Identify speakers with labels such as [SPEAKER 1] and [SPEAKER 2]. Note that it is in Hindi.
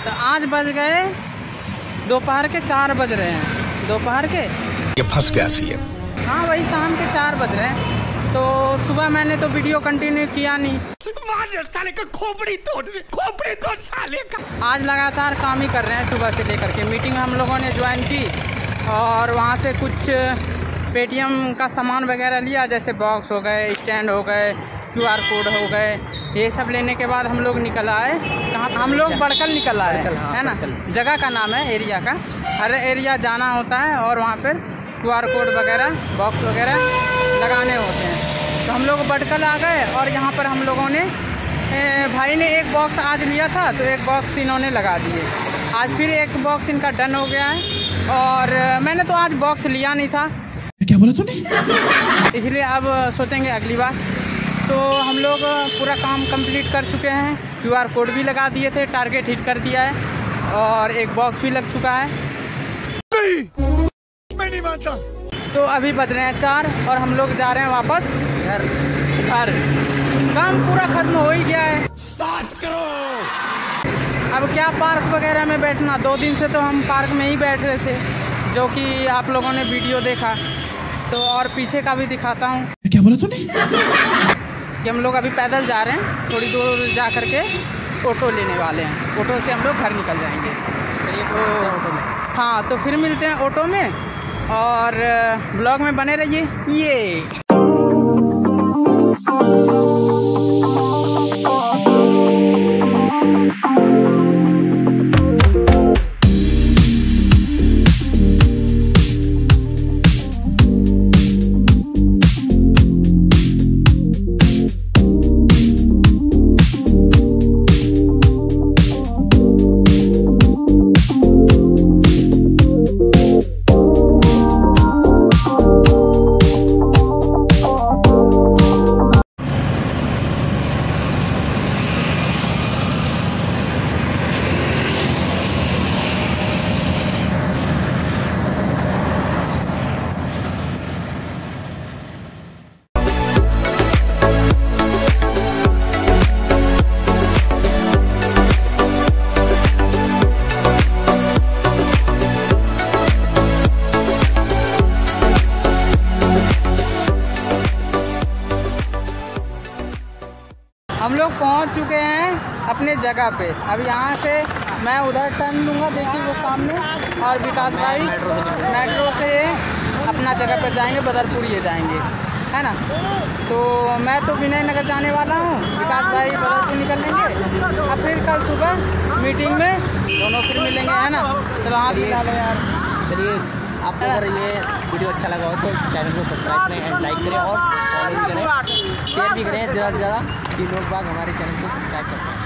[SPEAKER 1] तो आज बज गए दोपहर के 4 बज रहे हैं। दोपहर के
[SPEAKER 2] ये फंस गया सी है।
[SPEAKER 1] हाँ वही शाम के 4 बज रहे हैं। तो सुबह मैंने तो वीडियो कंटिन्यू किया नहीं।
[SPEAKER 2] साले का खोपड़ी तोड़ साले का।
[SPEAKER 1] आज लगातार काम ही कर रहे हैं सुबह से लेकर के। मीटिंग हम लोगों ने ज्वाइन की और वहाँ से कुछ पेटीएम का सामान वगैरह लिया, जैसे बॉक्स हो गए, स्टैंड हो गए, QR कोड हो गए, ये सब लेने के बाद हम लोग निकल आए। कहाँ हम लोग बड़कल निकल आए, है ना, जगह का नाम है, एरिया का। हर एरिया जाना होता है और वहाँ पर QR कोड वगैरह, बॉक्स वगैरह लगाने होते हैं। तो हम लोग बड़कल आ गए और यहाँ पर हम लोगों ने भाई ने एक बॉक्स आज लिया था तो एक बॉक्स इन्होंने लगा दिए। आज फिर एक बॉक्स इनका डन हो गया है और मैंने तो आज बॉक्स लिया नहीं था।
[SPEAKER 2] क्या बोला तूने?
[SPEAKER 1] इसलिए अब सोचेंगे अगली बार। तो हम लोग पूरा काम कंप्लीट कर चुके हैं। QR कोड भी लगा दिए थे, टारगेट हिट कर दिया है और एक बॉक्स भी लग चुका है।
[SPEAKER 2] मैं नहीं मानता।
[SPEAKER 1] तो अभी बज रहे हैं 4 और हम लोग जा रहे हैं वापस घर। काम पूरा खत्म हो ही गया है।
[SPEAKER 2] बात करो।
[SPEAKER 1] अब क्या पार्क वगैरह में बैठना, 2 दिन से तो हम पार्क में ही बैठ रहे थे, जो कि आप लोगों ने वीडियो देखा। तो और पीछे का भी दिखाता हूँ।
[SPEAKER 2] क्या बोला तूने?
[SPEAKER 1] कि हम लोग अभी पैदल जा रहे हैं, थोड़ी दूर जा करके ऑटो लेने वाले हैं। ऑटो से हम लोग घर निकल जाएंगे। तो हाँ, तो फिर मिलते हैं ऑटो में और ब्लॉग में बने रहिए। ये हम लोग पहुंच चुके हैं अपने जगह पे। अब यहाँ से मैं उधर टर्न लूँगा, देखिए वो सामने, और विकास भाई मेट्रो से अपना जगह पे जाएंगे, बदरपुर ये जाएंगे, है ना। तो मैं तो विनय नगर जाने वाला हूँ, विकास भाई बदरपुर निकल लेंगे। अब फिर कल सुबह मीटिंग में दोनों फिर मिलेंगे, है ना। चलो हाथ मिला लो यार।
[SPEAKER 3] चलिए, आपको अगर ये वीडियो अच्छा लगा हो तो चैनल को सब्सक्राइब करें एंड लाइक करें और फॉलो भी करें, शेयर भी करें ज़्यादा से ज़्यादा कि लोग बाग हमारे चैनल को सब्सक्राइब करें।